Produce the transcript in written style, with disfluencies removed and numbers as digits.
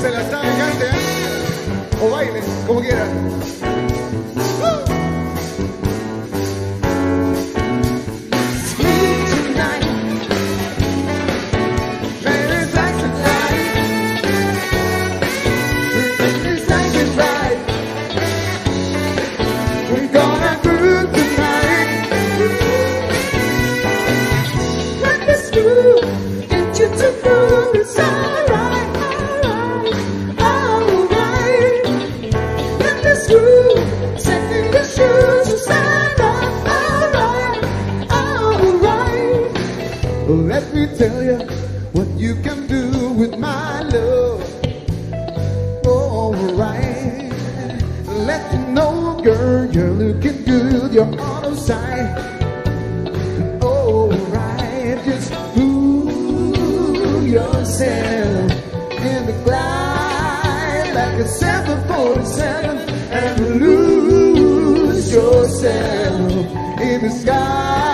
se la sabe, cante, o baile, como quieran. Let me tell you what you can do with my love. Alright, let you know, girl, you're looking good, you're out of sight. Alright, just fool yourself in the glide like a 747 and lose yourself in the sky.